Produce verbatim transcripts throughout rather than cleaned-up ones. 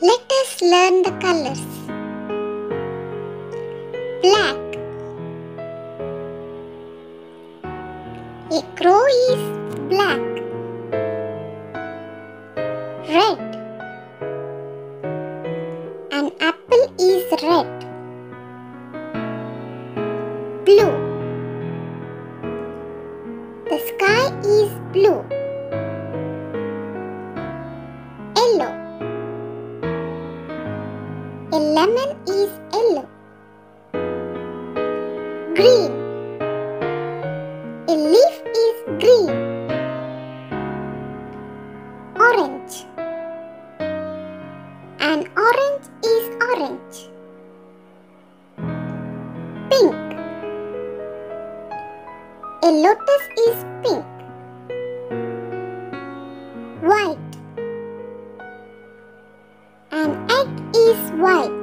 Let us learn the colors. Black. A crow is black. Red. An apple is red. Blue. The sky is blue. Yellow. A lemon is yellow. Green. A leaf is green. Orange. An orange is orange. Pink. A lotus is pink. White. An egg is white.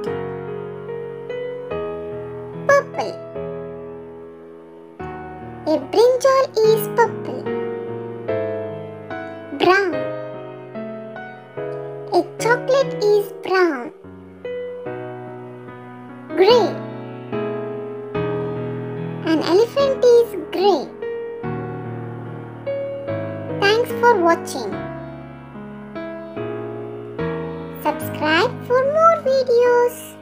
Purple. A brinjal is purple. Brown. A chocolate is brown. Grey. An elephant is grey. Thanks for watching. Subscribe for more videos.